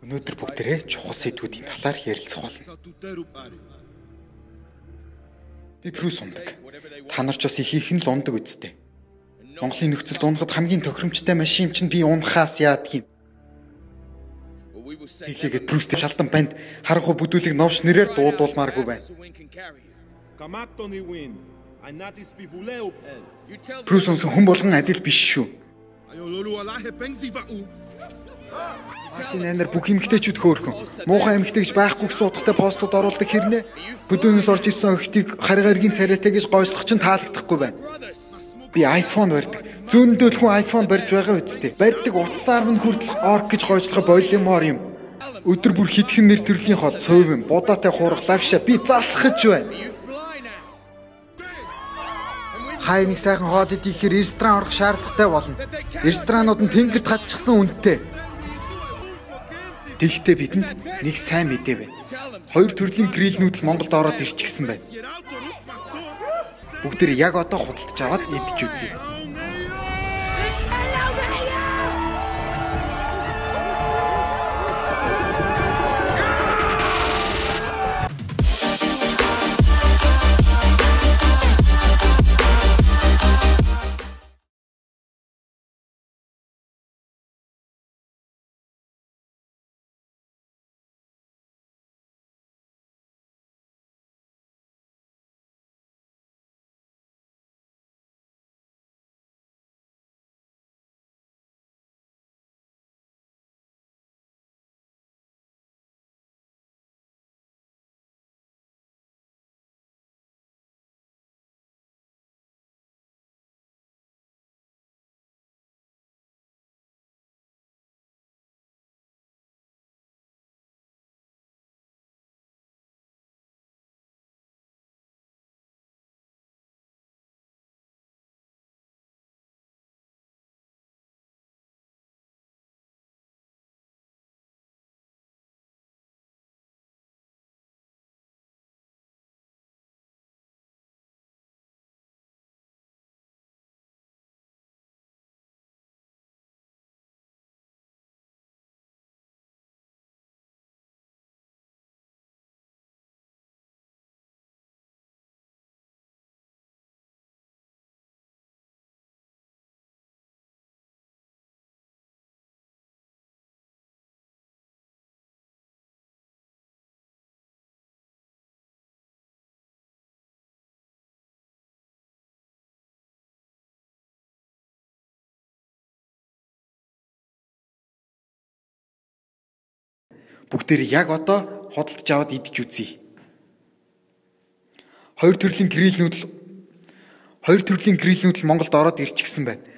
Өнөөдөр бүгдээрээ чухал сэдвүүдийн талаар ярилцах болно. Би Брюс ундаг. Та нар ч бас ихийнх нь л ундаг үсттэй. Монголын нөхцөлд унгахад хамгийн тохиромжтой машин чинь би унахаас яадаг юм. Тэглээгээд Брюстэй шалдан банд харахгүй бүдүүлэг новш нэрээр дуудуулмааргүй байна. Брюс унсан хүн болгон адил биш шүү. Мартин Анер бүх эмэгтэйчүүд хөөрхөн. Муухай эмэгтэйгч байхгүй гэсэн утгатай постууд оруулдаг хэрнээ. Хөдөөнөөс орж ирсэн охидыг хариг эргийн царайтай гэж гойслох чинь таалагдахгүй байна. Би iPhone барьдаг. Зөндөл хүн iPhone барьж байгаа үсттэй. Барьдаг утсаар минь хүртэл орк гэж гойслохоо болимоор юм. Өдөр бүр хитгэн нэр төрлийн хол, цовын, будаатай хуурах лавша би зарлахж байна. Хай нэг сайхан хоол идэхээр ресторан орох шаардлагатай болно. Ресторанууд нь тэнгэрт хатчихсан үнэтэй. Тэгэхдээ бидэнд нэг сайн мэдээ байна. Хоёр төрлийн гриль нүүдэл Монголд ороод ирчихсэн байна. Бүгдээр яг одоо худалдаж аваад идэж үзье. Бүгдээр яг одоо худалдаж аваад идэж үзье. Хоёр төрлийн гриль нүүдэл Монголд ороод ирчихсэн байна.